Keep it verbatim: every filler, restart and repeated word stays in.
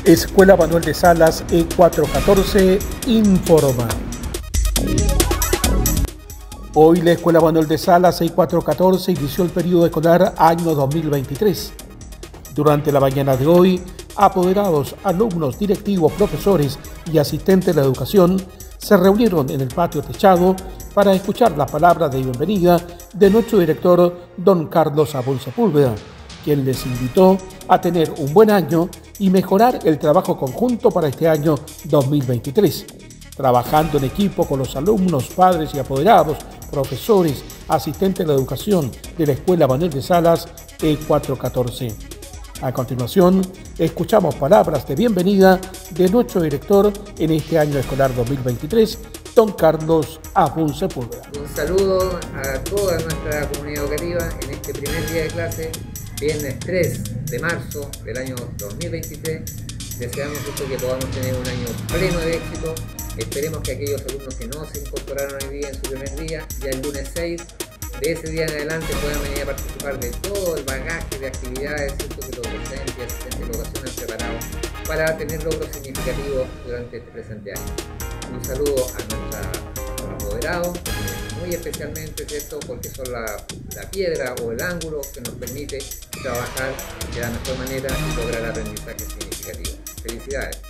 Escuela Manuel de Salas E cuatrocientos catorce informa. Hoy la Escuela Manuel de Salas E cuatrocientos catorce inició el periodo escolar año dos mil veintitrés. Durante la mañana de hoy, apoderados, alumnos, directivos, profesores y asistentes de la educación se reunieron en el patio techado para escuchar las palabras de bienvenida de nuestro director, don Carlos Abón Sepúlveda, quien les invitó a tener un buen año y mejorar el trabajo conjunto para este año dos mil veintitrés, trabajando en equipo con los alumnos, padres y apoderados, profesores, asistentes de la educación de la Escuela Manuel de Salas E cuatrocientos catorce. A continuación, escuchamos palabras de bienvenida de nuestro director en este año escolar dos mil veintitrés, don Carlos Abón Sepúlveda. Un saludo a toda nuestra comunidad educativa en este primer día de clase, viernes tres de marzo del año dos mil veintitrés. Deseamos esto, que podamos tener un año pleno de éxito. Esperemos que aquellos alumnos que no se incorporaron hoy día en su primer día, ya el lunes seis, de ese día en adelante puedan venir a participar de todo el bagaje de actividades, ¿cierto?, que los docentes y asistentes de educación han preparado para tener logros significativos durante este presente año. Un saludo a nuestros apoderados, muy especialmente, ¿cierto?, porque son la, la piedra o el ángulo que nos permite trabajar de la mejor manera y lograr aprendizajes significativos. Felicidades.